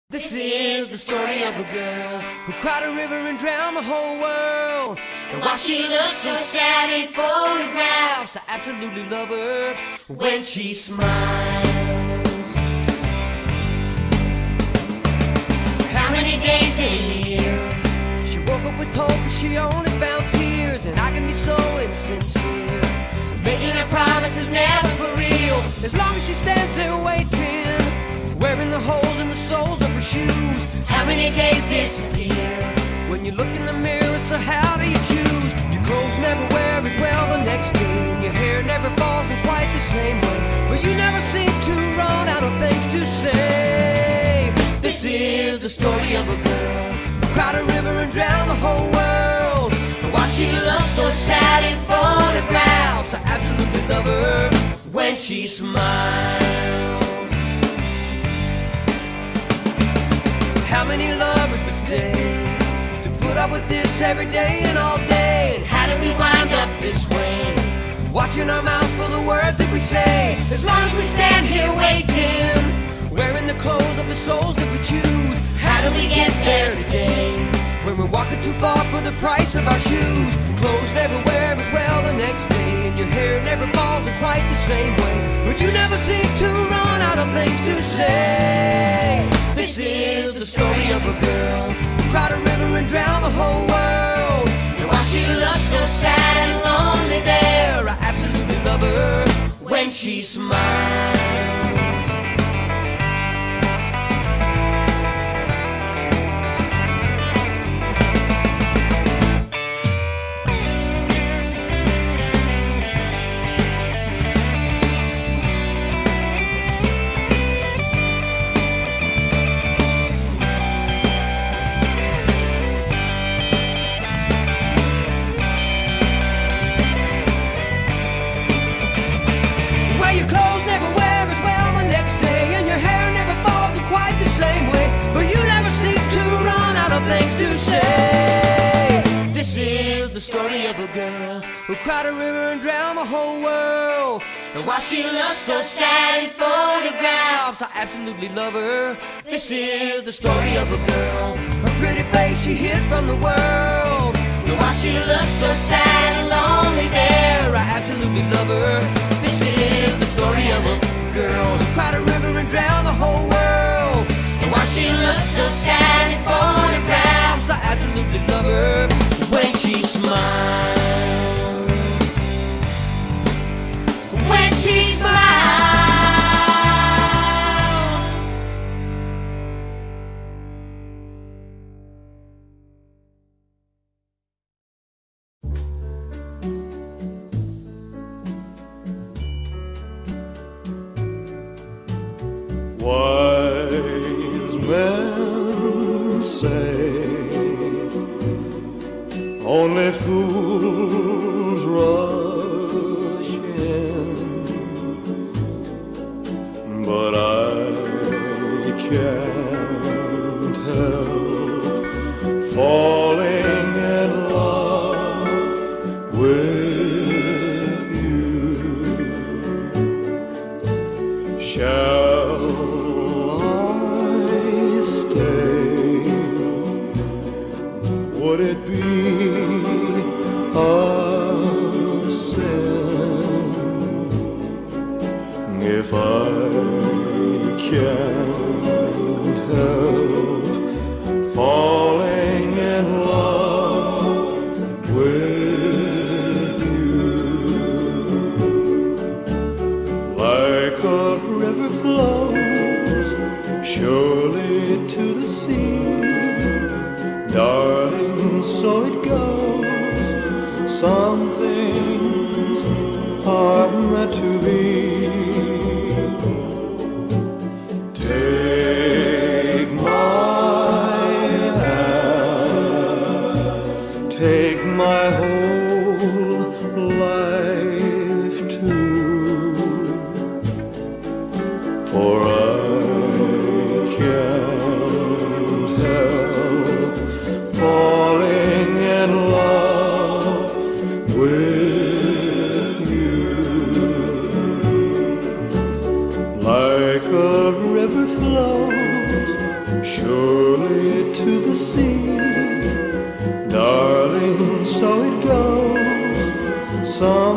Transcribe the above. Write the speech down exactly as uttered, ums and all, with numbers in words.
This is the story of a girl who cried a river and drowned the whole world. And while she looks so sad in photographs, I absolutely love her when she smiles. How many days in a year she woke up with hope and she only found tears? And I can be so insincere, making her promises never for real. As long as she stands there waiting, wearing the holes in the soles of her shoes. How many days disappear when you look in the mirror, so how do you choose? Your clothes never wear as well the next day, and your hair never falls in quite the same way, but you never seem to run out of things to say. This is the story of a girl who cried a river and drowned the whole world. And while she looks so sad in photographs, I absolutely love her when she smiles. How many lovers would stay to put up with this every day and all day? And how did we wind up this way, watching our mouths full of words that we say? As long as we stand here waiting, wearing the clothes of the souls that we choose. How do we get there today when we're walking too far for the price of our shoes? Clothes never wear as well the next day, and your hair never falls in quite the same way, but you never seem to run out of things to say. This is the story of a girl who cried a river and drowned the whole world. And while she looks so sad and lonely there, I absolutely love her when she smiles. Your clothes never wear as well the next day, and your hair never falls in quite the same way, but you never seem to run out of things to say. This is the story of a girl who cried a river and drowned the whole world. And while she looks so sad in photographs, I absolutely love her. This is the story of a girl, her pretty face she hid from the world. And while she looks so sad and lonely there, I absolutely love her. This is the story of a girl who cried a river and drowned the whole world. And while she looks so sad in photographs, I absolutely love her when she smiles. When she smiles. Wise men say only fools rush in, but I can't help falling in love with you. Shall would it be a sin if I can't help falling in love with you? Like a river flows surely to the sea, darling, so it goes. Some things are meant to be. Take my hand, take my whole life too, for I can't help falling in love with you. surely to the sea. Darling, so it goes. Some